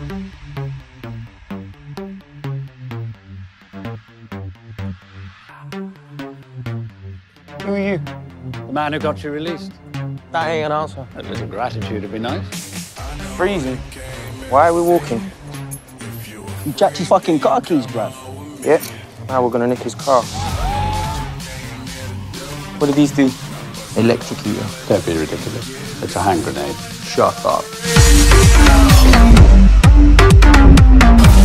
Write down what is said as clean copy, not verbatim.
Who are you? The man who got you released. That ain't an answer. A little gratitude would be nice. Freezing. Why are we walking? You jacked his fucking car keys, bruv. Yeah. Now we're gonna nick his car. What did these do? Electrocute you. Don't be ridiculous. It's a hand grenade. Shut up.